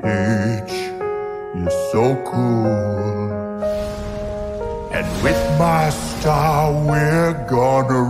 page. You're so cool. And with my star, we're gonna